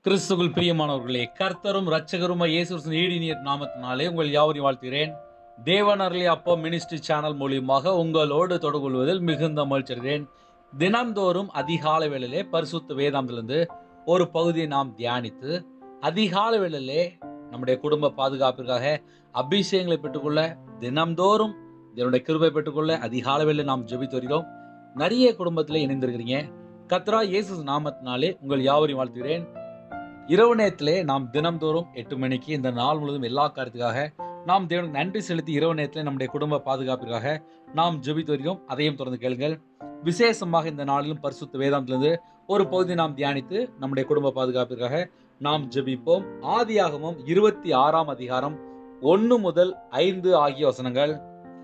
கிறிஸ்துவுக்குள் பிரியமானவர்களே, கர்த்தரும் இரட்சகருமாய் இயேசு கிறிஸ்துவின் ஈடினிய நாமத்தினாலே உங்கள் யாவரையும் வாழ்த்துகிறேன். தேவன் அருளிய அப்பம் மினிஸ்ட்ரி சேனல் மூலியமாக உங்களோடு தொடர்பு கொள்வதில் மிகுந்த மகிழ்ச்சி அடைகிறேன். தினந்தோறும் அதிகாலை வேளையிலே பரிசுத்த வேதாந்திலிருந்து ஒரு பகுதியை நாம் தியானித்து அதிகாலை வேளையிலே நம்முடைய குடும்ப பாதுகாப்பிற்காக அபிஷேகங்களை பெற்றுக்கொள்ள, தினம்தோறும் இதனுடைய கிருபை பெற்றுக்கொள்ள அதிகாலை வேளையிலே நாம் ஜெபித்து வருகிறோம். நிறைய குடும்பத்திலே இணைந்திருக்கிறீங்க. கர்த்தராகிய இயேசு நாமத்தினாலே உங்கள் யாவரையும் வாழ்த்துகிறேன். இரவு நேரத்திலே நாம் தினம்தோறும் 8 மணிக்கு இந்த நாள் முழுவதும் எல்லா காரியத்துக்காக நாம் தேவனுக்கு நன்றி செலுத்தி இரவு நேரத்திலே நம்முடைய குடும்ப பாதுகாப்பிற்காக நாம் ஜெபித்து வருகிறோம். அதையும் தொடர்ந்து கேளுங்கள். விசேஷமாக இந்த நாளிலும் பரிசுத்த வேதாந்திலிருந்து ஒரு பகுதி நாம் தியானித்து நம்முடைய குடும்ப பாதுகாப்பிற்காக நாம் ஜெபிப்போம். ஆதியாகமம் 26ஆம் அதிகாரம் 1 முதல் 5 ஆகிய வசனங்கள்.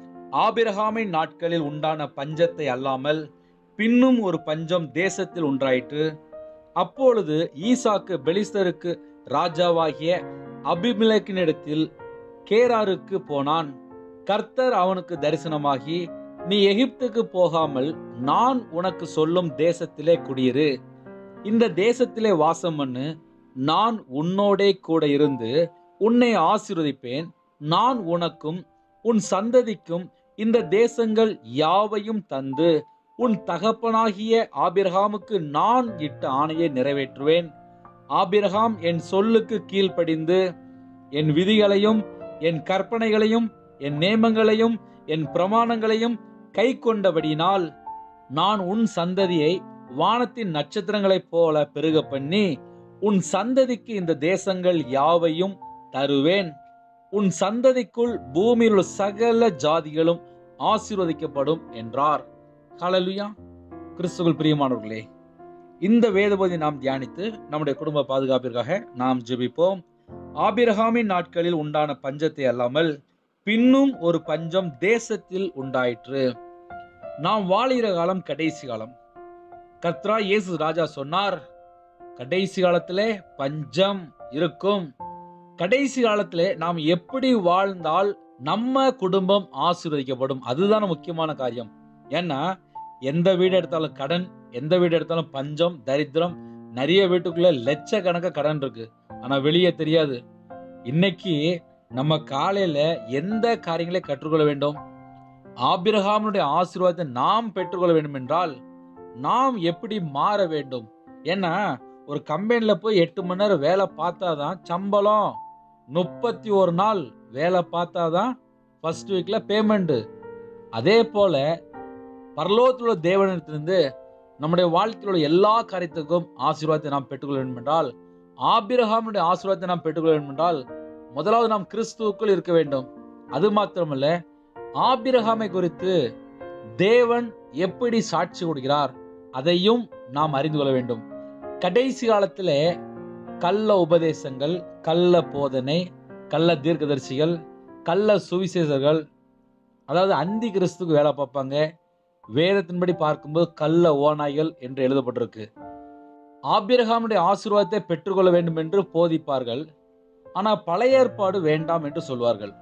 ஆபிரகாமின் நாட்களில் உண்டான பஞ்சத்தை அல்லாமல் பின்னும் ஒரு பஞ்சம் தேசத்தில் உண்டாயிற்று. அப்பொழுது ஈசாக்கு பெலிஸ்தருக்கு ராஜாவாகிய அபிமெலேக்கினிடத்தில் கேராருக்கு போனான். கர்த்தர் அவனுக்கு தரிசனமாகி, நீ எகிப்துக்கு போகாமல் நான் உனக்கு சொல்லும் தேசத்திலே குடியிரு, இந்த தேசத்திலே வாசம் பண்ணு, நான் உன்னோடே கூட இருந்து உன்னை ஆசீர்வதிப்பேன், நான் உனக்கும் உன் சந்ததிக்கும் இந்த தேசங்கள் யாவையும் தந்து உன் தகப்பனாகிய ஆபிரகாமுக்கு நான் இட்ட ஆணையை நிறைவேற்றுவேன். ஆபிரகாம் என் சொல்லுக்கு கீழ்ப்படிந்து என் விதிகளையும் என் கற்பனைகளையும் என் நேமங்களையும் என் பிரமாணங்களையும் கை கொண்டபடியினால் நான் உன் சந்ததியை வானத்தின் நட்சத்திரங்களைப் போல பெருக பண்ணி உன் சந்ததிக்கு இந்த தேசங்கள் யாவையும் தருவேன். உன் சந்ததிக்குள் பூமியில் உள்ள சகல ஜாதிகளும் ஆசீர்வதிக்கப்படும் என்றார். ஹல்லேலூயா. கிறிஸ்துவுக்குள் பிரியமானவர்களே, இந்த வேதபோதி நாம் தியானித்து நம்முடைய குடும்ப பாதுகாப்பிற்காக நாம் ஜெபிப்போம். ஆபிரகாமின் நாட்களில் உண்டான பஞ்சத்தை அல்லாமல் பின்னும் ஒரு பஞ்சம் தேசத்தில் உண்டாயிற்று. நாம் வாழுகிற காலம் கடைசி காலம். கர்த்தராகிய இயேசு ராஜா சொன்னார், கடைசி காலத்திலே பஞ்சம் இருக்கும். கடைசி காலத்திலே நாம் எப்படி வாழ்ந்தால் நம்ம குடும்பம் ஆசீர்வதிக்கப்படும், அதுதான் முக்கியமான காரியம். ஏன்னா எந்த வீடு எடுத்தாலும் கடன், எந்த வீடு எடுத்தாலும் பஞ்சம், தரித்திரம். நிறைய வீட்டுக்குள்ள லட்சக்கணக்க கடன் இருக்கு, ஆனா வெளியே தெரியாது. இன்னைக்கு நம்ம காலையில எந்த காரியங்களை கற்றுக்கொள்ள வேண்டும்? ஆபிரகாமுடைய ஆசீர்வாதத்தை நாம் பெற்றுக்கொள்ள வேண்டும் என்றால் நாம் எப்படி மாற வேண்டும்? ஏன்னா ஒரு கம்பெனில போய் 8 மணி நேரம் வேலை பார்த்தாதான் சம்பளம், 31 நாள் வேலை பார்த்தாதான் ஃபர்ஸ்ட் வீக்ல பேமெண்ட். அதே போல பரலோகத்தில் உள்ள தேவனிடத்திலிருந்து நம்முடைய வாழ்க்கையில் உள்ள எல்லா காரியத்துக்கும் ஆசீர்வாதத்தை நாம் பெற்றுக்கொள்ள வேண்டும் என்றால், ஆபிரகாமுடைய ஆசீர்வாதத்தை நாம் பெற்றுக்கொள்ள வேண்டும் என்றால் முதலாவது நாம் கிறிஸ்துவுக்குள் இருக்க வேண்டும். அது மாத்திரமல்ல, ஆபிரகாமை குறித்து தேவன் எப்படி சாட்சி கொடுக்கிறார் அதையும் நாம் அறிந்து கொள்ள வேண்டும். கடைசி காலத்திலே கள்ள உபதேசங்கள், கள்ள போதனை, கள்ள தீர்க்கதரிசிகள், கள்ள சுவிசேஷர்கள், அதாவது அந்தி கிறிஸ்துக்கு வேலை பார்ப்பாங்க. வேதத்தின்படி பார்க்கும்போது கள்ள ஓநாய்கள் என்று எழுதப்பட்டிருக்கு. ஆபிரகாமுடைய ஆசீர்வாதத்தை பெற்றுக்கொள்ள வேண்டும் என்று போதிப்பார்கள், ஆனால் பழைய ஏற்பாடு வேண்டாம் என்று சொல்வார்கள்.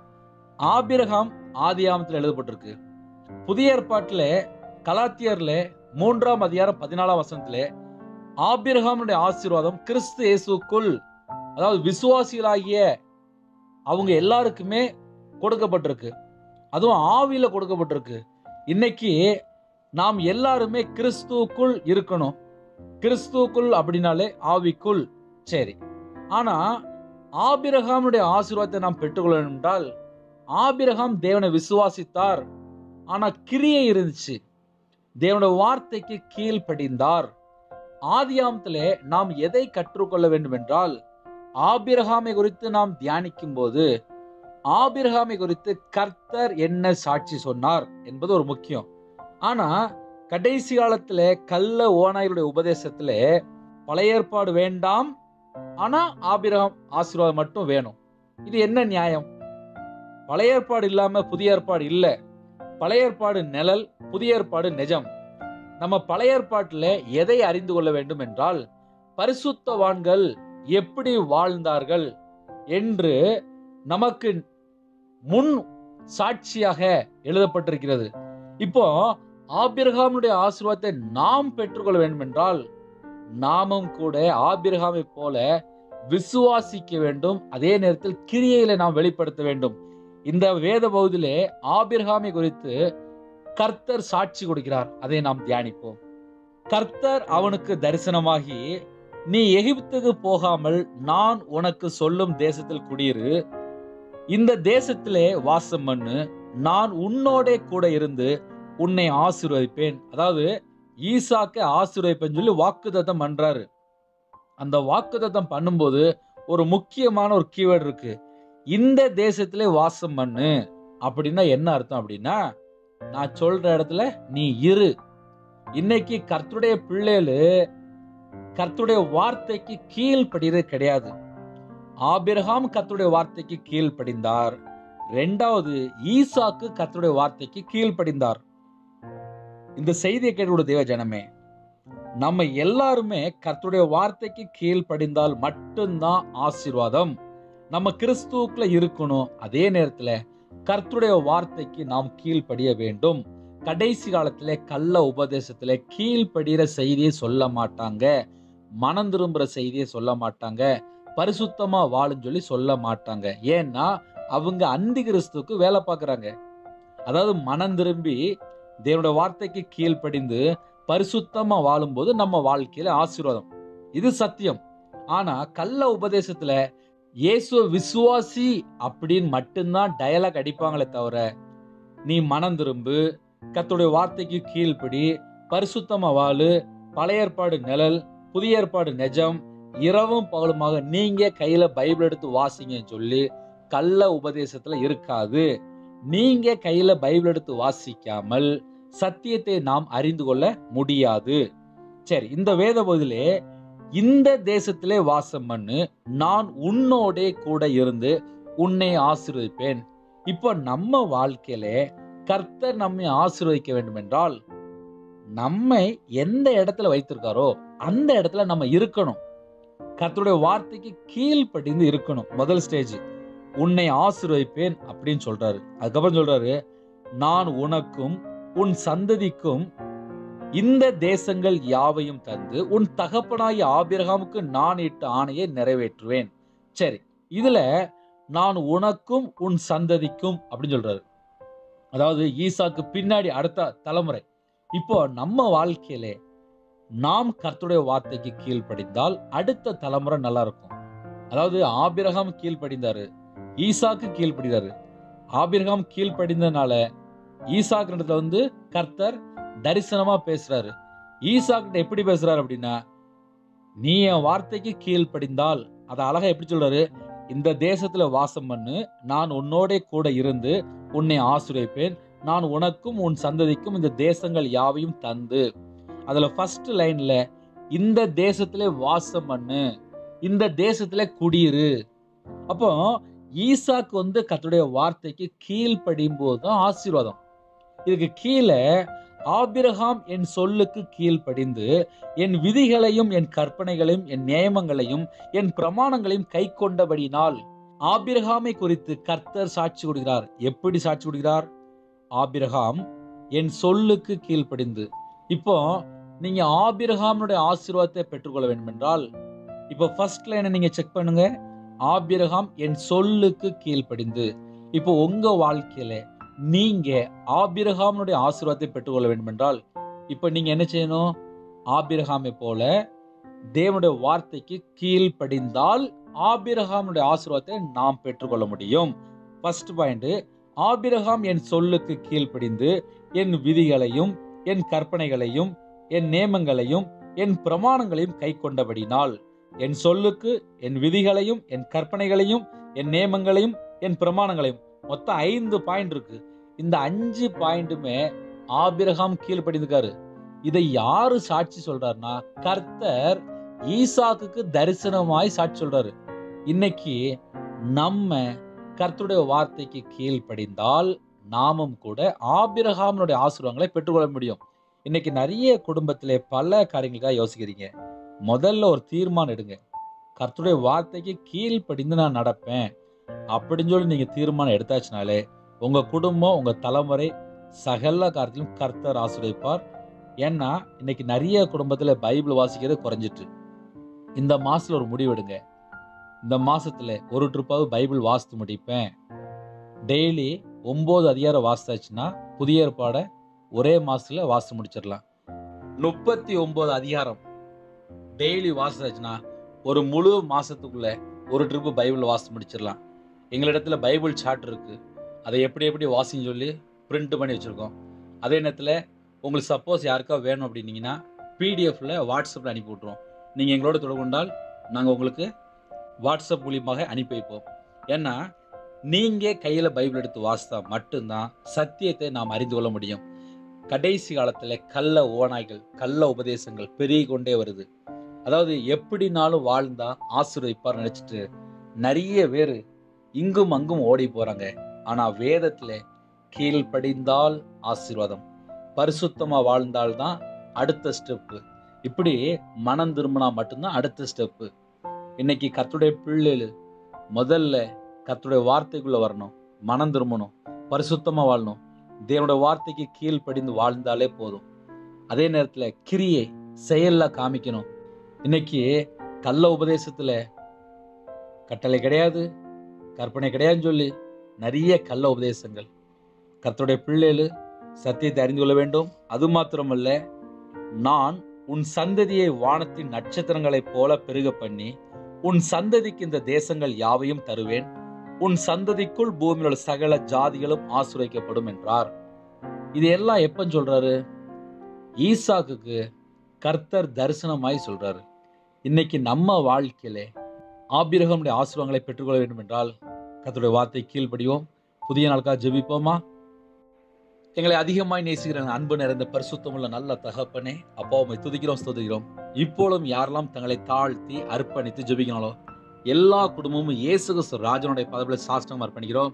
ஆபிரகாம் ஆதியாகமத்தில் எழுதப்பட்டிருக்கு. புதிய ஏற்பாட்டிலே கலாத்தியர்ல 3ஆம் அதிகாரம் 14ஆம் வசனத்திலே ஆபிரகாமுடைய ஆசீர்வாதம் கிறிஸ்து இயேசுக்குள், அதாவது விசுவாசிகளாகிய அவங்க எல்லாருக்குமே கொடுக்கப்பட்டிருக்கு. அதுவும் ஆவியில கொடுக்கப்பட்டிருக்கு. இன்னைக்கு நாம் எல்லாருமே கிறிஸ்துவுக்குள் இருக்கணும். கிறிஸ்துவுக்குள் அப்படின்னாலே ஆவிக்குள், சரி. ஆனா ஆபிரகாமுடைய ஆசீர்வாதத்தை நாம் பெற்றுக்கொள்ள வேண்டும் என்றால், ஆபிரகாம் தேவனை விசுவாசித்தார், ஆனா கிரியை இருந்துச்சு. தேவனுடைய வார்த்தைக்கு கீழ்ப்படிந்தார். ஆதியாகமத்திலே நாம் எதை கற்றுக்கொள்ள வேண்டும் என்றால், ஆபிரகாமை குறித்து நாம் தியானிக்கும் போது ஆபிரகாமை குறித்து கர்த்தர் என்ன சாட்சி சொன்னார் என்பது ஒரு முக்கியம். ஆனா கடைசி காலத்துல கள்ள ஓநாய்களுடைய உபதேசத்துல பழைய ஏற்பாடு வேண்டாம், ஆனா ஆபிரகாம் ஆசீர்வாதம் மட்டும் வேணும். இது என்ன நியாயம்? பழைய ஏற்பாடு இல்லாம புதிய ஏற்பாடு இல்ல. பழைய ஏற்பாடு நிழல், புதிய ஏற்பாடு நிஜம். நம்ம பழைய ஏற்பாட்டுல எதை அறிந்து கொள்ள வேண்டும் என்றால், பரிசுத்தவான்கள் எப்படி வாழ்ந்தார்கள் என்று நமக்கு முன் சாட்சியாக எழுதப்பட்டிருக்கிறது. இப்போ ஆபிரகாமுடைய ஆசீர்வாதத்தை நாம் பெற்றுக்கொள்ள வேண்டும் என்றால் நாமும் கூட ஆபிரகாமை போல விசுவாசிக்க வேண்டும், அதே நேரத்தில் கிரியையில நாம் வெளிப்படுத்த வேண்டும். இந்த வேத பகுதியிலே ஆபிரகாமை குறித்து கர்த்தர் சாட்சி கொடுக்கிறார். அதை நாம் தியானிப்போம். கர்த்தர் அவனுக்கு தரிசனமாகி, நீ எகிப்துக்கு போகாமல் நான் உனக்கு சொல்லும் தேசத்தில் குடியிரு, இந்த தேசத்திலே வாசம் பண்ணு, நான் உன்னோட கூட இருந்து உன்னை ஆசீர்வதிப்பேன். அதாவது ஈசாக்கை ஆசீர்வதிப்பேன்னு சொல்லி வாக்குத்தத்தம் பண்றாரு. அந்த வாக்குத்தத்தம் பண்ணும்போது ஒரு முக்கியமான ஒரு கீவேர்டு இருக்கு. இந்த தேசத்திலே வாசம் பண்ணு அப்படின்னா என்ன அர்த்தம் அப்படின்னா, நான் சொல்ற இடத்துல நீ இரு. இன்னைக்கு கர்த்தருடைய பிள்ளைகளு கர்த்தருடைய வார்த்தைக்கு கீழ்ப்படிறது கிடையாது. ஆபிரகாம் கர்த்தருடைய வார்த்தைக்கு கீழ்ப்படிந்தார். இரண்டாவது ஈசாக்கு கர்த்தருடைய வார்த்தைக்கு கீழ்ப்படிந்தார். இந்த செய்தியை கேட்கக்கூடிய தேவ ஜனமே, நம்ம எல்லாருமே கர்த்தருடைய வார்த்தைக்கு கீழ்ப்படிந்தால் மட்டும்தான் ஆசீர்வாதம். நம்ம கிறிஸ்துவுக்குள்ள இருக்கணும். அதே நேரத்துல கர்த்தருடைய வார்த்தைக்கு நாம் கீழ்ப்படிய வேண்டும். கடைசி காலத்துல கள்ள உபதேசத்துல கீழ்ப்படிகிற செய்தியை சொல்ல மாட்டாங்க, மனம் திரும்புற செய்தியை சொல்ல மாட்டாங்க, பரிசுத்தமா வாழுன்னு சொல்லி சொல்ல மாட்டாங்க. ஏன்னா அவங்க அந்தி கிறிஸ்துவுக்கு வேலை பார்க்கறாங்க. அதாவது மனம் திரும்பி தேவனுடைய வார்த்தைக்கு கீழ்ப்படிந்து பரிசுத்தமா வாழும்போது நம்ம வாழ்க்கையில ஆசீர்வாதம். இது சத்தியம். ஆனா கள்ள உபதேசத்துல இயேசுவ விசுவாசி அப்படின்னு மட்டும்தான் டயலாக் அடிப்பாங்களே தவிர, நீ மனம் திரும்பு, கர்த்தருடைய வார்த்தைக்கு கீழ்ப்படி, பரிசுத்தமா வாழு, பழைய ஏற்பாடு நிழல், புதிய ஏற்பாடு நிஜம், இரவும் பகலுமாக நீங்க கையில பைபிள் எடுத்து வாசிங்கன்னு சொல்லி கள்ள உபதேசத்துல இருக்காது. நீங்க கையில பைபிள் எடுத்து வாசிக்காமல் சத்தியத்தை நாம் அறிந்து கொள்ள முடியாது. சரி, இந்த வேத பகுதியிலே இந்த தேசத்திலே வாசம் பண்ணு, நான் உன்னோட கூட இருந்து உன்னை ஆசீர்வதிப்பேன். இப்போ நம்ம வாழ்க்கையில கர்த்தர் நம்மை ஆசீர்வதிக்க வேண்டும் என்றால், நம்மை எந்த இடத்துல வைத்திருக்காரோ அந்த இடத்துல நம்ம இருக்கணும். கர்த்தருடைய வார்த்தைக்கு கீழ்ப்படிந்து இருக்கணும். முதல் ஸ்டேஜ் உன்னை ஆசீர்வதிப்பேன் அப்படின்னு சொல்றாரு. அதுக்கப்புறம் சொல்றாரு, நான் உனக்கும் உன் சந்ததிக்கும் இந்த தேசங்கள் யாவையும் தந்து உன் தகப்பனாகிய ஆபிரகாமுக்கு நான் இட்ட ஆணையை நிறைவேற்றுவேன். சரி, இதுல நான் உனக்கும் உன் சந்ததிக்கும் அப்படின்னு சொல்றாரு. அதாவது ஈசாக்கு பின்னாடி அடுத்த தலைமுறை. இப்போ நம்ம வாழ்க்கையிலே நாம் கர்த்தருடைய வார்த்தைக்கு கீழ்ப்படிந்தால் அடுத்த தலைமுறை நல்லா இருக்கும். அதாவது ஆபிரகாம் கீழ்ப்படிந்தாரு, ஈசாக்கு கீழ்ப்படிந்தாரு. ஆபிரகாம் கீழ்ப்படிந்தனால ஈசாக்கு இடத்துல கர்த்தர் தரிசனமா பேசுறாரு. ஈசாக்கிட்ட எப்படி பேசுறாரு அப்படின்னா, நீ என் வார்த்தைக்கு கீழ்ப்படிந்தால், அத அழகா எப்படி சொல்றாரு, இந்த தேசத்துல வாசம் பண்ணு, நான் உன்னோட கூட இருந்து உன்னை ஆசீர்வதிப்பேன், நான் உனக்கும் உன் சந்ததிக்கும் இந்த தேசங்கள் யாவையும் தந்து. அதுல ஃபர்ஸ்ட் லைன்ல இந்த தேசத்திலே வாசம் பண்ணு, இந்த தேசத்திலே குடியிரு. அப்போ ஈசாக்கு கர்த்தருடைய வார்த்தைக்கு கீழ்ப்படியும் போதுதான் ஆசீர்வாதம். இதுக்கு கீழே ஆபிரகாம் என் சொல்லுக்கு கீழ்ப்படிந்து என் விதிகளையும் என் கற்பனைகளையும் என் நியமங்களையும் என் பிரமாணங்களையும் கை கொண்டபடினால். ஆபிரகாமை குறித்து கர்த்தர் சாட்சி கொடுக்கிறார். எப்படி சாட்சி கொடுக்கிறார்? ஆபிரகாம் என் சொல்லுக்கு கீழ்ப்படிந்து. இப்போ நீங்க ஆபிரகாமுடைய ஆசீர்வாதத்தை பெற்றுக்கொள்ள வேண்டும் என்றால், இப்போ ஃபர்ஸ்ட் லைனை நீங்க செக் பண்ணுங்க. ஆபிரகாம் என் சொல்லுக்கு கீழ்ப்படிந்து. இப்போ உங்க வாழ்க்கையில நீங்க ஆபிரகாமுடைய ஆசீர்வாதத்தை பெற்றுக்கொள்ள வேண்டும் என்றால், இப்ப நீங்க என்ன செய்யணும்? ஆபிரகாமை போல தேவனுடைய வார்த்தைக்கு கீழ்ப்படிந்தால் ஆபிரகாமுடைய ஆசீர்வாதத்தை நாம் பெற்றுக்கொள்ள முடியும். ஃபர்ஸ்ட் பாயிண்ட், ஆபிரகாம் என் சொல்லுக்கு கீழ்ப்படிந்து என் விதிகளையும் என் கற்பனைகளையும் என் நியமங்களையும் என் பிரமாணங்களையும் கை கொண்டபடினால். என் சொல்லுக்கு என் விதிகளையும் என் கற்பனைகளையும் என் நியமங்களையும் என் பிரமாணங்களையும், மொத்தம் 5 பாயிண்ட் இருக்கு. இந்த 5 பாயிண்ட்டுமே ஆபிரகாம் கீழ்ப்படிந்துக்காரு. இதை யாரு சாட்சி சொல்றாருன்னா, கர்த்தர் ஈசாக்குக்கு தரிசனமாய் சாட்சி சொல்றாரு. இன்னைக்கு நம்ம கர்த்தருடைய வார்த்தைக்கு கீழ்ப்படிந்தால் நாமும் கூட ஆபிரகாமுடைய ஆசீர்வாதங்களை பெற்றுக்கொள்ள முடியும். இன்னைக்கு நிறைய குடும்பத்திலே பல காரியங்களுக்காக யோசிக்கிறீங்க. முதல்ல ஒரு தீர்மானம் எடுங்க. கர்த்தருடைய வார்த்தைக்கு கீழ்ப்படிந்து நான் நடப்பேன் அப்படின்னு சொல்லி நீங்க தீர்மானம் எடுத்தாச்சுனாலே உங்க குடும்பம், உங்க தலைமுறை சகல காரியத்திலும் கர்த்தர் ஆசீர்வதிப்பார். ஏன்னா இன்னைக்கு நிறைய குடும்பத்துல பைபிள் வாசிக்கிறது குறைஞ்சிட்டு. இந்த மாசத்துல ஒரு முடிவெடுங்க. இந்த மாசத்துல ஒரு ட்ரிப்பாவது பைபிள் வாசித்து முடிப்பேன். டெய்லி 9 அதிகாரம் வாசித்தாச்சுன்னா புதிய ஏற்பாடை ஒரே மாசத்துல வாசித்து முடிச்சிடலாம். 39 அதிகாரம் டெய்லி வாசித்தாச்சுன்னா ஒரு முழு மாசத்துக்குள்ள ஒரு ட்ரிப்பு பைபிள் வாசித்து முடிச்சிடலாம். எங்களிடத்துல பைபிள் சார்ட் இருக்கு. அதை எப்படி வாசின்னு சொல்லி பிரிண்ட் பண்ணி வச்சிருக்கோம். அதே நேரத்தில் உங்களுக்கு சப்போஸ் யாருக்கா வேணும் அப்படின்னீங்கன்னா பிடிஎஃப்ல வாட்ஸ்அப்பில் அனுப்பி விட்ருவோம். நீங்கள் எங்களோட தொடர்பு கொண்டால் நாங்கள் உங்களுக்கு வாட்ஸ்அப் மூலியமாக அனுப்பி வைப்போம். ஏன்னா நீங்கள் கையில் பைபிள் எடுத்து வாசித்தா மட்டும்தான் சத்தியத்தை நாம் அறிந்து கொள்ள முடியும். கடைசி காலத்தில் கள்ள ஓநாய்கள், கள்ள உபதேசங்கள் பெருகி கொண்டே வருது. அதாவது எப்படினாலும் வாழ்ந்தா ஆசீர்வதிப்பார் நினைச்சிட்டு நிறைய பேர் இங்கும் அங்கும் ஓடி போறாங்க. ஆனா வேதத்துல கீழ்ப்படிந்தால் ஆசீர்வாதம், பரிசுத்தமா வாழ்ந்தால்தான் அடுத்த ஸ்டெப்பு. இப்படி மனம் திரும்பினா மட்டும்தான் அடுத்த ஸ்டெப்பு. இன்னைக்கு கர்த்தருடைய பிள்ளைகள் முதல்ல கர்த்தருடைய வார்த்தைக்குள்ள வரணும், மனம் திரும்பணும், பரிசுத்தமா வாழணும், தேவனுடைய வார்த்தைக்கு கீழ்ப்படிந்து வாழ்ந்தாலே போதும். அதே நேரத்துல கிரியை செயல்ல காமிக்கணும். இன்னைக்கு கள்ள உபதேசத்துல கட்டளை கிடையாது, கற்பனை கிடையாதுன்னு சொல்லி நிறைய கள்ள உபதேசங்கள். கர்த்தருடைய பிள்ளைகள் சத்தியத்தை அறிந்து கொள்ள வேண்டும். அது மாத்திரமல்ல, நான் உன் சந்ததியை வானத்தின் நட்சத்திரங்களைப் போல பெருக பண்ணி உன் சந்ததிக்கு இந்த தேசங்கள் யாவையும் தருவேன், உன் சந்ததிக்குள் பூமியில் உள்ள சகல ஜாதிகளும் ஆசீர்வதிக்கப்படும் என்றார். இது எல்லாம் எப்ப சொல்றாரு? ஈசாக்குக்கு கர்த்தர் தரிசனமாய் சொல்றாரு. இன்னைக்கு நம்ம வாழ்க்கையில ஆபிரகாமுடைய ஆசீர்வாதங்களை பெற்றுக்கொள்ள வேண்டும் என்றால் கர்த்தருடைய வார்த்தை கீழ்ப்படிவோம். புதிய நாளுக்காக ஜெபிப்போமா? எங்களை அதிகமாய் நேசிக்கிற அன்பு நிறைந்த பரிசுத்தமுள்ள நல்ல தகப்பனே, அப்பா உம்மை துதிக்கிறோம், ஸ்தோத்திரிக்கிறோம். இப்பொழுதும் யாரெல்லாம் தங்களை தாழ்த்தி அர்ப்பணித்து ஜெபிக்கிறாங்களோ எல்லா குடும்பமும் இயேசு கிறிஸ்து ராஜனுடைய பதவியில சாஷ்டாங்கமா அர்ப்பணிக்கிறோம்.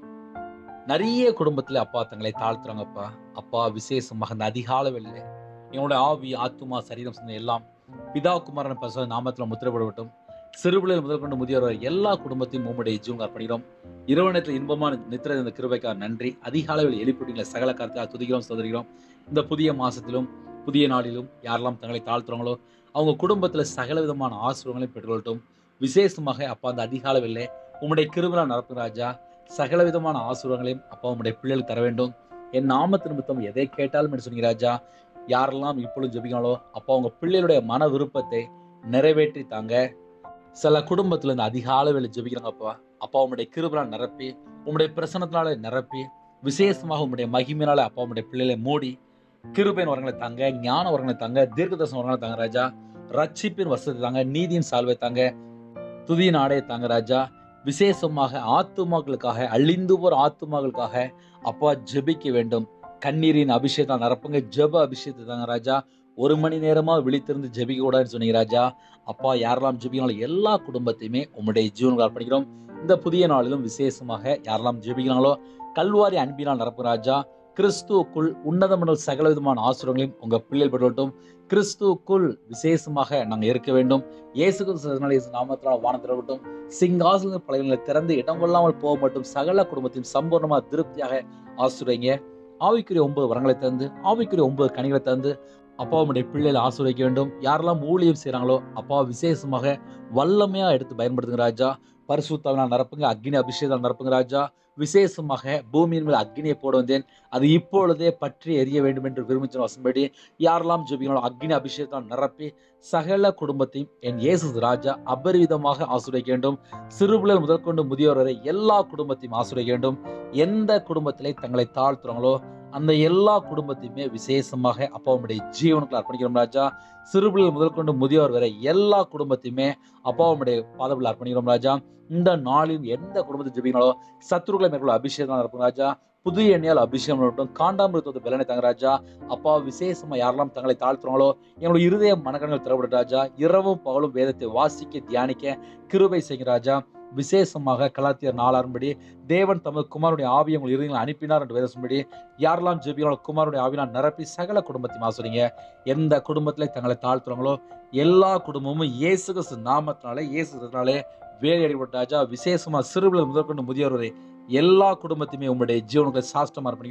நிறைய குடும்பத்துல அப்பா தங்களை தாழ்த்துறாங்கப்பா. அப்பா விசேஷமாக அந்த அதிகால வேளையில எங்களுடைய ஆவி, ஆத்துமா, சரீரம் சொன்ன எல்லாம் பிதா குமாரன் பரிசுத்த நாமத்துல முத்திரைப்படட்டும். சிறுபிள்ளைகள் முதல் கொண்டு முதியோர் வரை எல்லா குடும்பத்தையும் உம்முடைய ஜீவன் அர்ப்பணிக்கிறோம். இரவு நேரத்தில் இன்பமான நித்திரை இந்த கிருபைக்காக நன்றி. அதிகாலையில் எழுப்பிட்டீங்களா சகல காரியத்தை துதிக்கிறோம், சோதரிக்கிறோம். இந்த புதிய மாசத்திலும் புதிய நாளிலும் யாரெல்லாம் தங்களை தாழ்த்துறாங்களோ அவங்க குடும்பத்துல சகல விதமான ஆசீர்வாதங்களையும் பெற்றுக்கொள்ளட்டும். விசேஷமாக அப்பா அந்த அதிகாலையில் உம்முடைய கிருபையால் நடக்கும் ராஜா, சகல விதமான ஆசீர்வாதங்களையும் அப்பா உம்முடைய பிள்ளைகளுக்கு தர வேண்டும். என் நாமத்து நிமித்தம் எதை கேட்டாலும் என்று சொன்னீங்க ராஜா. யாரெல்லாம் இப்பொழுது ஜெபிக்கிறாங்களோ அப்பா உங்க பிள்ளைகளுடைய மன விருப்பத்தை நிறைவேற்றி தாங்க. சில குடும்பத்துல இந்த அதிகாலை வேலை ஜெபிக்கிறாங்கப்பா. அப்பா உம்முடைய கிருபையால் நிரப்பி, உம்முடைய பிரசன்னத்தினால நிரப்பி, விசேஷமாக உம்முடைய மகிமையினால அப்பா உம்முடைய பிள்ளைகளை மூடி கிருபையின் வரங்களை தாங்க, ஞான வரங்களை தாங்க, தீர்க்கதரிசன வரங்களை தாங்க ராஜா. ரட்சிப்பின் வசதி தாங்க, நீதியின் சால்வை தாங்க, துதியின் ஆடையை தாங்க ராஜா. விசேஷமாக ஆத்துமாக்களுக்காக, அழிந்து போற ஆத்துமாக்களுக்காக அப்பா ஜெபிக்க வேண்டும். கண்ணீரின் அபிஷேகம் நிரப்புங்க, ஜெப அபிஷேகத்தை தாங்க ராஜா. 1 மணி நேரமா விழித்திருந்து ஜெபிக்க கூடாதுன்னு சொன்னீங்க ராஜா. அப்பா யாரெல்லாம் ஜெபிக்கிறாங்களோ எல்லா குடும்பத்தையுமே உம்முடைய ஜீவனுக்கு அர்ப்பணிக்கிறோம். இந்த புதிய நாளிலும் விசேஷமாக யாரெல்லாம் ஜெபிக்கிறாங்களோ கல்வாரி அன்பினால் நிரப்பு ராஜா. கிறிஸ்துவுக்குள் உன்னதமான சகல விதமான ஆசீர்வாதங்களையும் உங்க பிள்ளைகள் பெறட்டும். கிறிஸ்துவுக்குள் விசேஷமாக நாங்கள் இருக்க வேண்டும். இயேசு கிறிஸ்து நாமத்தினால் வானத்திரட்டும். சிங்காசன பலகைகளை திறந்து இடம் கொள்ளாமல் போக மட்டும் சகல குடும்பத்தையும் சம்பூர்ணமாக திருப்தியாக ஆசீர்வதிங்க. ஆவிக்குரிய 9 வரங்களை தந்து, ஆவிக்குரிய 9 கனிகளை தந்து அப்பா உம்முடைய பிள்ளைகளை ஆசீர்வதிக்க வேண்டும். யாரெல்லாம் ஊழியம் செய்யறாங்களோ அப்பா விசேஷமாக வல்லமையா எடுத்து பயன்படுத்துங்க ராஜா. பரிசுத்தாவினால் நிரப்புங்க, அக்னி அபிஷேகம் நிரப்புங்க ராஜா. விசேஷமாக பூமியின் மேல் அக்னியை போட வந்தேன், அது இப்பொழுதே பற்றி எரிய வேண்டும் என்று விரும்பிச்ச வசம்படி யாரெல்லாம் ஜெபிக்கிறாங்களோ அக்னி அபிஷேகத்தால் நிரப்பி சகல குடும்பத்தையும் என் இயேசு ராஜா அபரிவிதமாக ஆசீர்வதிக்க வேண்டும். சிறுபிள்ளைகள் முதற்கொண்டு முதியோர் வரை எல்லா குடும்பத்தையும் ஆசீர்வதிக்க வேண்டும். எந்த குடும்பத்திலே தங்களை தாழ்த்துறாங்களோ அந்த எல்லா குடும்பத்தையுமே விசேஷமாக அப்பா உம்முடைய ஜீவனுக்குள்ள அர்ப்பணிக்கிறோம் ராஜா. சிறுபிள்ளைகள் முதல் கொண்டு முதியோர் வரை எல்லா குடும்பத்தையுமே அப்பா உம்முடைய பாதத்தில் அர்ப்பணிக்கிறோம் ராஜா. இந்த நாளில் எந்த குடும்பத்தை ஜெபிக்கிறாங்களோ சத்துருக்களை மேற்கொள்ள அபிஷேகம் நடக்கும் ராஜா. புது எண்ணெயால் அபிஷேகம் நடக்கும். காண்டாமிருத்தத்தை பலனை தாங்க ராஜா. அப்பா விசேஷமா யாரெல்லாம் தங்களை தாழ்த்துறாங்களோ எங்களுடைய இருதய மனக்கண்கள் திறப்படும் ராஜா. இரவும் பகலும் வேதத்தை வாசிக்க தியானிக்க கிருபை செய்கிற ராஜா. விசேஷமாக கலாத்தியர் 4:6 தேவன் தமது குமாரனுடைய ஆவியை உங்கள் இருதயங்களை அனுப்பினார் என்று வேதம்படி யாரெல்லாம் ஜெபிக்கிறாங்களோ குமாரனுடைய ஆவியினால் நிரப்பி சகல குடும்பத்தையும் ஆசீர்வதிங்க. எந்த குடும்பத்திலே தங்களை தாழ்த்துறாங்களோ எல்லா குடும்பமும் இயேசு கிறிஸ்து நாமத்தினாலே, இயேசு கிறிஸ்துவினாலே வேலையடிப்பட்ட ராஜா. விசேஷமா சிறுபிள்ளைகள் முதற்கொண்டு முதியோர் வரை எல்லா குடும்பத்தையுமே உங்களுடைய ஜீவனுக்கு சாஷ்டமா அர்ப்பணிக்கிறோம்.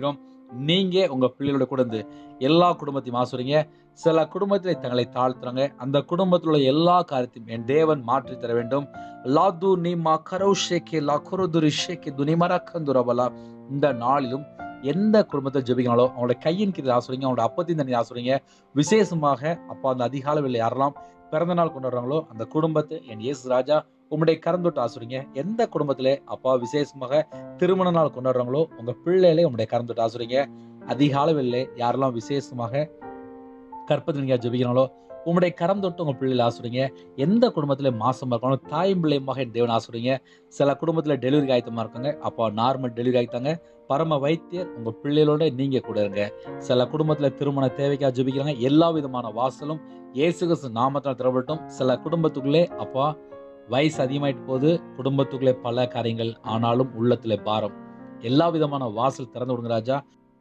நீங்க உங்க பிள்ளைகளோட கூட இருந்து எல்லா குடும்பத்தையும் ஆசுறீங்க. சில குடும்பத்திலே தங்களை தாழ்த்துறாங்க. அந்த குடும்பத்தில் உள்ள எல்லா காரியத்தையும் என் தேவன் மாற்றி தர வேண்டும். லாது நீமா கரோஷேக்கே லா குருதுரி ஷேக்கே துனிமரக்கந்துரபலா. இந்த நாளிலும் எந்த குடும்பத்தை ஜெபிக்கிறாங்களோ அவங்களோட கையின் கீழ் ஆசுறீங்க, அவங்களோட அப்பத்தின் தண்ணி ஆசுறீங்க. விசேஷமாக அப்பா அந்த அதிகாலை வேளையில யாரெல்லாம் பிறந்த நாள் கொண்டாடுறாங்களோ அந்த குடும்பத்தை என் இயேசு ராஜா உம்முடைய கரந்தொட்டு ஆசுறீங்க. எந்த குடும்பத்திலே அப்பா விசேஷமாக திருமண நாள் கொண்டாடுறாங்களோ உங்க பிள்ளைகளே உம்முடைய கரந்தொட்டு ஆசுறீங்க. அதிகாலை வேளையில யாரெல்லாம் விசேஷமாக கற்பத்தில் நீங்க ஜெபிக்கிறாங்களோ உம்முடைய கரம் தொட்டு உங்க பிள்ளைகளை ஆசுறீங்க. எந்த குடும்பத்துல மாசமா இருக்காங்களோ தாயும் பிள்ளையுமாக என் தேவன் ஆசுறீங்க. சில குடும்பத்துல டெலிவரி ஆயத்தமா இருக்காங்க, அப்பா நார்மல் டெலிவரி ஆயிட்டாங்க. பரம வைத்தியர் உங்க பிள்ளைகளோட நீங்க கூட இருங்க. சில குடும்பத்துல திருமண தேவைக்காக ஜெபிக்கிறாங்க. எல்லா விதமான வாசலும் இயேசு கிறிஸ்து நாமத்தால் திறப்பட்டும். சில குடும்பத்துக்குள்ளே அப்பா வயசு அதிகமாயிட்டு போகுது, குடும்பத்துக்குள்ளே பல காரியங்கள், ஆனாலும் உள்ளத்துல பாரம். எல்லா விதமான வாசல் திறந்து விடுங்க ராஜா.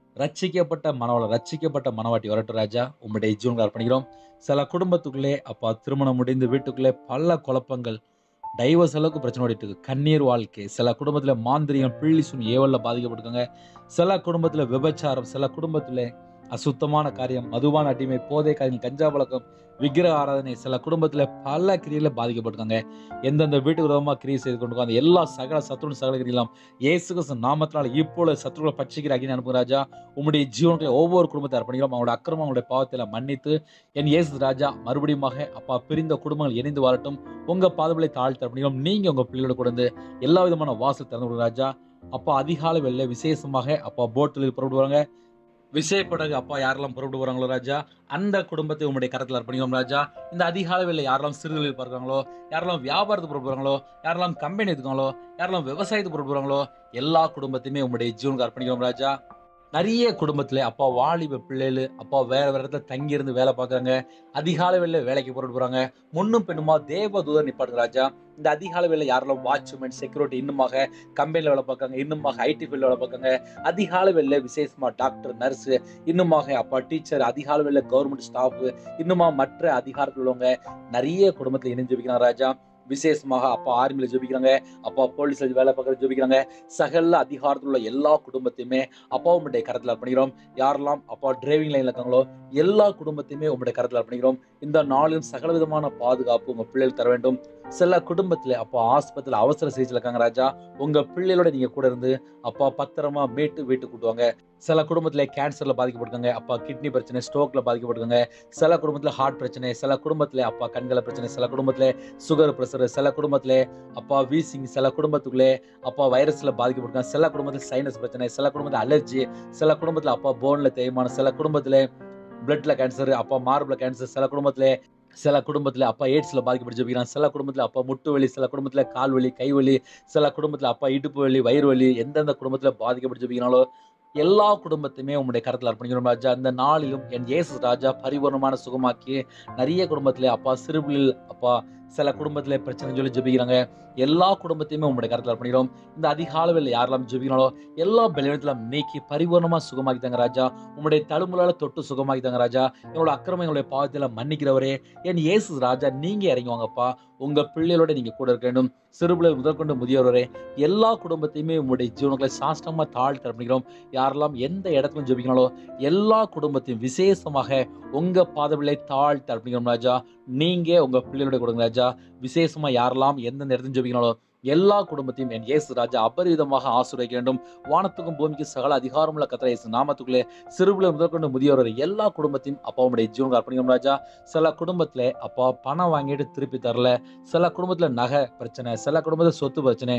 ரட்சிக்கப்பட்ட மனவாட்டி வரட்டும் ராஜா. உம்முடைய ஜீவன்களை அர்ப்பணிக்கிறோம். சில குடும்பத்துக்குள்ளே அப்பா திருமணம் முடிந்து வீட்டுக்குள்ளே பல குழப்பங்கள், டைவர்ஸ் அளவுக்கு பிரச்சனை ஓடிட்டு இருக்கு. கண்ணீர் வாழ்க்கை. சில குடும்பத்துல மாந்திரிகம், பிள்ளி சுனி ஏவல்ல பாதிக்கப்பட்டிருக்காங்க. சில குடும்பத்துல விபச்சாரம், சில குடும்பத்துல அசுத்தமான காரியம், மதுவான அடிமை, போதை காரியங்கள், கஞ்சா பழக்கம், விக்கிரக ஆராதனை. சில குடும்பத்துல பல கிரியில பாதிக்கப்பட்டிருக்காங்க. எந்தெந்த வீட்டுக்கு விரோதமா கிரியை செய்து கொண்டு அந்த எல்லா சகல கிரியெல்லாம் இயேசு கிறிஸ்து நாமத்தினால இப்போல சத்துருவை பட்சிக்கிற அக்கினி அனுப்பு ராஜா. உம்முடைய ஜீவனுக்குள்ள ஒவ்வொரு குடும்பத்தை அர்ப்பணிக்கிறோம். அவங்களோட அக்கிரமம், அவங்களுடைய பாவத்தை மன்னித்து என் இயேசு ராஜா மறுபடியும் அப்பா பிரிந்த குடும்பங்கள் இணைந்து வரட்டும். உங்க பாதங்களை தாழ்த்தி அர்ப்பணிக்கிறோம். நீங்க உங்க பிள்ளைகளோட கொண்டு எல்லா விதமான வாசல் திறந்து விடுங்க ராஜா. அப்பா அதிகாலை வெள்ள விசேஷமாக அப்பா போட்டில் புறப்படுவாங்க. விசைப்படகு அப்பா யாரெல்லாம் புறப்பட்டு வராங்களோ ராஜா, அந்த குடும்பத்தை உங்களுடைய கரத்தில் அர்ப்பணிக்கிறோம் ராஜா. இந்த அதிகாலை வேளையில யாரெல்லாம் சிறுதொழில் பார்க்குறாங்களோ, யாரெல்லாம் வியாபாரத்துக்கு புறப்பட்டு வராங்களோ, யாரெல்லாம் கம்பெனி எடுத்துக்காங்களோ, யாரெல்லாம் விவசாயத்துக்கு புறப்பட்டு வராங்களோ, எல்லா குடும்பத்தையுமே உங்களுடைய ஜீவனுக்கு அர்ப்பணிக்கிறோம் ராஜா. நிறைய குடும்பத்துல அப்பா வாலிப பிள்ளைகள் அப்பா வேற இடத்துல தங்கி இருந்து வேலை பார்க்குறாங்க. அதிகாலை வேளையில வேலைக்கு புறப்பட்டு போறாங்க. முன்னும் பெண்ணுமா தேவ தூதர் நிப்பாட்டுங்க ராஜா. இந்த அதிகாலை வேளையில யாரெல்லாம் வாட்ச்மேன், செக்யூரிட்டி, இன்னுமாக கம்பெனில வேலை பார்க்காங்க, இன்னுமாக ஐடி ஃபீல்ட்ல வேலை பார்க்காங்க. அதிகாலை வேளையில விசேஷமா டாக்டர், நர்ஸ், இன்னுமாக அப்பா டீச்சர், அதிகாலை வேளையில கவர்மெண்ட் ஸ்டாஃப், இன்னுமா மற்ற அதிகாரத்தில் உள்ளவங்க நிறைய குடும்பத்துல இணைஞ்சு வைக்கிறாங்க ராஜா. விசேஷமாக அப்பா ஆர்மியில ஜெபிக்கிறாங்க, அப்பா போலீஸ்ல வேலை பார்க்கறது ஜெபிக்கிறாங்க. சகல அதிகாரத்தில் உள்ள எல்லா குடும்பத்தையுமே அப்பா உம்முடைய கரத்தில் அர்ப்பணிக்கிறோம். யாரெல்லாம் அப்பா டிரைவிங் லைன்ல இருக்காங்களோ எல்லா குடும்பத்தையுமே உம்முடைய கரத்தில் அர்ப்பணிக்கிறோம். இந்த நாளிலும் சகல விதமான பாதுகாப்பு உங்க பிள்ளைகள் தர வேண்டும். சில குடும்பத்துல அப்பா ஆஸ்பத்திரியில அவசர சிகிச்சையில் இருக்காங்க ராஜா. உங்க பிள்ளைகளோட நீங்க கூட இருந்து அப்பா பத்திரமா வீட்டுக்கு கூட்டுவாங்க. சில குடும்பத்துல கேன்சர்ல பாதிக்கப்பட்டிருக்காங்க, அப்பா கிட்னி பிரச்சனை, ஸ்ட்ரோக்ல பாதிக்கப்பட்டிருக்காங்க. சில குடும்பத்துல ஹார்ட் பிரச்சனை, சில குடும்பத்துல அப்பா கண்கள பிரச்சனை, சில குடும்பத்துல சுகர் பிரஷர், சில குடும்பத்துல அப்பா வீசிங், சில குடும்பத்துக்குள்ளே அப்பா வைரஸ்ல பாதிக்கப்பட்டிருக்காங்க. சில குடும்பத்துல சைனஸ் பிரச்சனை, சில குடும்பத்துல அலர்ஜி, சில குடும்பத்துல அப்பா போன்ல தேய்மானம், சில குடும்பத்துல பிளட்ல கேன்சர், அப்பா மார்புல கேன்சர், சில குடும்பத்துல அப்பா எய்ட்ஸ்ல பாதிக்கப்பட்டு ஜெபிக்கிறாங்க. சில குடும்பத்துல அப்பா முட்டு வலி, சில குடும்பத்துல கால் வலி, கை வலி, சில குடும்பத்துல அப்பா இடுப்பு வலி, வயிறு வலி, எந்தெந்த குடும்பத்துல பாதிக்கப்பட்டு ஜெபிக்கிறாங்களோ எல்லா குடும்பத்தையுமே உம்முடைய கரத்தில் அர்ப்பணிக்கிறோம் ராஜா. இந்த நாளிலும் என் இயேசு ராஜா பரிபூர்ணமான சுகமாக்கி நிறைய குடும்பத்திலே அப்பா சிறுபிள்ளைகள் அப்பா சில குடும்பத்திலே பிரச்சனை சொல்லி ஜெபிக்கிறாங்க. எல்லா குடும்பத்தையுமே உம்முடைய கரத்தில் அர்ப்பணிக்கிறோம். இந்த அதிகாலையில் யாரெல்லாம் ஜெபிக்கிறாங்களோ எல்லா பலவீனத்தையும் நீக்கி பரிபூர்ணமா சுகமாக்கி தாங்க ராஜா. உம்முடைய தழும்புலால தொட்டு சுகமாக்கி தாங்க ராஜா. எங்களோட அக்கிரமம், எங்களுடைய பாவத்தில மன்னிக்கிறவரே என் இயேசு ராஜா, நீங்க இறங்கி வாங்கப்பா. உங்க பிள்ளைகளோட நீங்க கூட இருக்க வேண்டும். சிறுபிள்ளை முதற்கொண்டு முதியோரே எல்லா குடும்பத்தையுமே உங்களுடைய ஜீவனங்களை சாஷ்டமா தாழ்த்தி அர்ப்பணிக்கிறோம். யாரெல்லாம் எந்த இடத்துக்கும் ஜெபிக்கிறாங்களோ எல்லா குடும்பத்தையும் விசேஷமாக உங்க பாதவிலை தாழ்த்தி அர்ப்பணிக்கிறோம் ராஜா. நீங்க உங்க பிள்ளைகளோட கொடுங்க ராஜா. விசேஷமா யாரெல்லாம் எந்தெந்த இடத்தையும் ஜெபிக்கிறாங்களோ எல்லா குடும்பத்தையும் என் இயேசு ராஜா அபரிவிதமாக ஆசீர்வதிக்க வேண்டும். வானத்துக்கும் பூமிக்கும் சகல அதிகாரமுள்ள கர்த்தர் இயேசு நாமத்துக்குள்ளே சிறுபிள்ளை முதற்கொண்டு முதியோர் எல்லா குடும்பத்தையும் அப்பா உடைய ஜீவனுக்கு அர்ப்பணிக்கிறோம் ராஜா. சில குடும்பத்துல அப்பா பணம் வாங்கிட்டு திருப்பி தரல, சில குடும்பத்துல நகை பிரச்சனை, சில குடும்பத்துல சொத்து பிரச்சனை,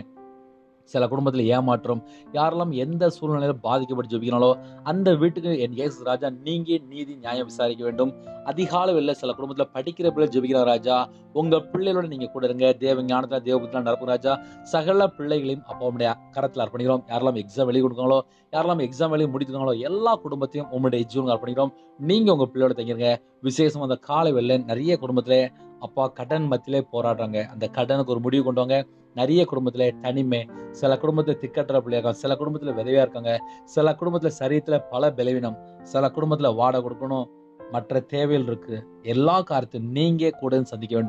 சில குடும்பத்துல ஏமாற்றம், யாரெல்லாம் எந்த சூழ்நிலையில பாதிக்கப்பட்டு ஜெபிக்கிறாங்களோ அந்த வீட்டுக்கு என் இயேசு ராஜா நீங்க நீதி நியாயம் விசாரிக்க வேண்டும். அதிகாலை வெளில சில குடும்பத்துல படிக்கிற பிள்ளை ஜெபிக்கிற ராஜா. உங்க பிள்ளைகளோட நீங்க கூட இருங்க. தேவ ஞானத்துல தேவபுத்தில நடக்கும் ராஜா. சகல பிள்ளைகளையும் அப்பா உடைய கரத்துல அர்ப்பணிக்கிறோம். யாரெல்லாம் எக்ஸாம் வெளியே கொடுக்காங்களோ, யாரெல்லாம் எக்ஸாம் வெளியே முடித்துக்காங்களோ எல்லா குடும்பத்தையும் உங்களுடைய ஜீவனுக்கு அர்ப்பணிக்கிறோம். நீங்க உங்க பிள்ளையோட தங்கிருங்க. விசேஷம் அந்த காலை வெளில நிறைய குடும்பத்துல அப்பா கடன் மத்தியிலே போராடுறாங்க. அந்த கடனுக்கு ஒரு முடிவு கொண்டு வாங்க. நிறைய குடும்பத்துல தனிமை, சில குடும்பத்துல திக்கற்ற பிள்ளையா, சில குடும்பத்துல விதவையா இருக்காங்க, சில குடும்பத்துல சரீரத்துல பல பலவீனம், சில குடும்பத்துல வாடகை கொடுக்கணும், மற்ற தேவைகள் இருக்கு. எல்லா காரியத்தையும் நீங்க கூட சந்திக்க வேண்டும்.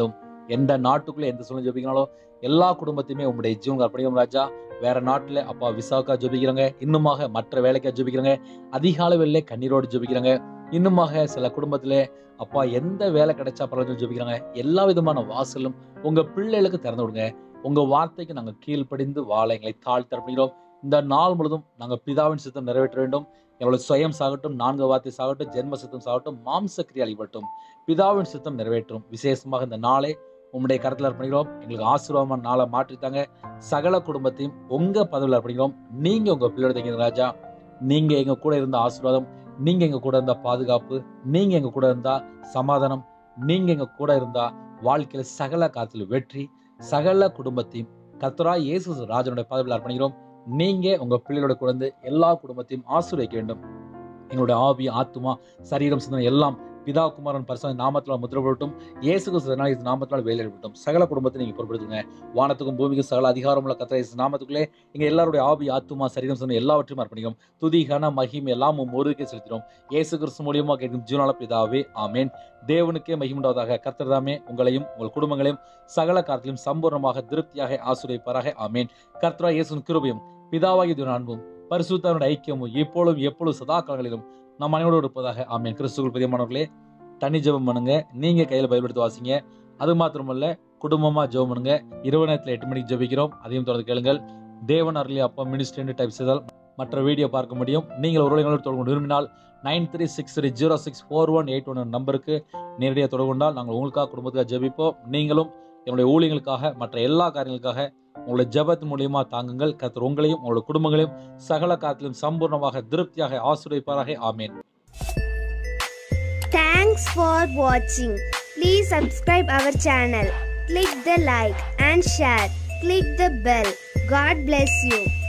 எந்த நாட்டுக்குள்ள எந்த சூழ்நிலை ஜெபிக்கிறாங்களோ எல்லா குடும்பத்தையுமே உங்களுடைய ஜீவன் அர்ப்பணிக்கும் ராஜா. வேற நாட்டுல அப்பா விசாவுக்கா ஜெபிக்கிறாங்க, இன்னுமாக மற்ற வேலைக்கா ஜெபிக்கிறாங்க, அதிகாலை வேளையிலே கண்ணீரோடு ஜெபிக்கிறாங்க, இன்னுமாக சில குடும்பத்திலே அப்பா எந்த வேலை கிடைச்சா பரவாயில்ல ஜெபிக்கிறாங்க. எல்லா விதமான வாசலும் உங்க பிள்ளைகளுக்கு திறந்து விடுங்க. உங்க வார்த்தைக்கு நாங்கள் கீழ்ப்படிந்து வாழ எங்களை தாழ்த்தர்ப்பணிக்கிறோம். இந்த நாள் முழுதும் நாங்கள் பிதாவின் சித்தம் நிறைவேற்ற வேண்டும். எங்களுடைய சுயம் சாகட்டும், 4 வார்த்தை சாகட்டும், ஜென்ம சித்தம் சாகட்டும், மாம்ச கிரியை அழிபட்டும், பிதாவின் சித்தம் நிறைவேற்றும். விசேஷமாக இந்த நாளை உங்களுடைய கருத்தில் அர்ப்பணிக்கிறோம். எங்களுக்கு ஆசீர்வாதமான நாளை மாற்றித்தாங்க. சகல குடும்பத்தையும் உங்க பதவியில் அர்ப்பணிக்கிறோம். நீங்க உங்க பிள்ளையோட தைக்கிற ராஜா. நீங்க எங்க கூட இருந்த ஆசீர்வாதம், நீங்க எங்க கூட இருந்தா பாதுகாப்பு, நீங்க எங்க கூட இருந்தா சமாதானம், நீங்க எங்க கூட இருந்தா வாழ்க்கையில சகல காரியத்திலும் வெற்றி. சகல குடும்பத்தையும் கர்த்தராகிய இயேசு ராஜனுடைய பதவியில் அர்ப்பணிக்கிறோம். நீங்க உங்க பிள்ளைகளோட கூட இருந்து எல்லா குடும்பத்தையும் ஆசீர்வதிக்க வேண்டும். எங்களுடைய ஆவி, ஆத்துமா, சரீரம், சிந்தனை எல்லாம் பிதா குமாரன் பரிசுத்த நாமத்தினால் முத்திரப்படட்டும். இயேசு கிறிஸ்து நாமத்தினால் வேலையிடப்படும். சகல குடும்பத்தை நீங்க பொறுப்படுத்துங்க. வானத்துக்கும் பூமிக்கும் சகல அதிகாரமுள்ள கர்த்தர் இயேசு நாமத்துக்குள்ளே எங்க எல்லாருடைய ஆவி, ஆத்துமா, சரீரம், சிந்தனை எல்லாவற்றையும் அர்ப்பணிக்கிறோம். துதி, கன, மகிமை எல்லாம் ஒருவருக்கே செலுத்தினோம். இயேசு கிறிஸ்து மூலியமாக கேட்கும் ஜீவனால பிதாவே, ஆமேன். தேவனுக்கே மகிமுண்டாவதாக. கர்த்தர் தாமே உங்களையும் உங்கள் குடும்பங்களையும் சகல காரியத்திலும் சம்பூர்ணமாக திருப்தியாக ஆசீர்வதிப்பாராக. ஆமேன். கர்த்தராகிய இயேசுவின் கிருபையும் பிதாவாகிய தேவனுடைய அன்பும் பரிசுத்தருடைய ஐக்கியமும் இப்பொழுதும் எப்பொழுதும் சதா காலங்களிலும் நம் அனைவரோடு இருப்பதாக. ஆமேன். கிறிஸ்துவுக்குள் பிரியமானவர்களே, தனி ஜெபம் பண்ணுங்க. நீங்க கையில பைபிள் எடுத்து வாசிங்க. அது மாத்திரமல்ல, குடும்பமா ஜெபம் பண்ணுங்க. இரவு நேரத்தில் 8 மணிக்கு ஜெபிக்கிறோம். அதையும் தொடர்ந்து கேளுங்கள். தேவன் அருளிய அப்பா மினிஸ்ட்ரி டைப் செய்தால் மற்ற வீடியோ பார்க்க முடியும். நீங்கள் ஒரு எங்களோடு தொடர்பு விரும்பினால் 9363064181 நம்பருக்கு நேரடியாக தொடர்பு கொண்டால் நாங்கள் உங்களுக்காக குடும்பத்துக்காக ஜெபிப்போம். நீங்களும் என்னுடைய ஊழியர்களுக்காக மற்ற எல்லா காரியங்களுக்காக உங்களுடைய ஜெபத்தின் மூலியமா தாங்குங்கள். கர்த்தர் உங்களையும் உங்களுடைய குடும்பங்களையும் சகல காரியத்திலும் சம்பூர்ணமாக திருப்தியாக ஆசீர்வதிப்பாராக. ஆமென். Thanks for watching. Please subscribe our channel. Click the like and share. Click the bell. God bless you.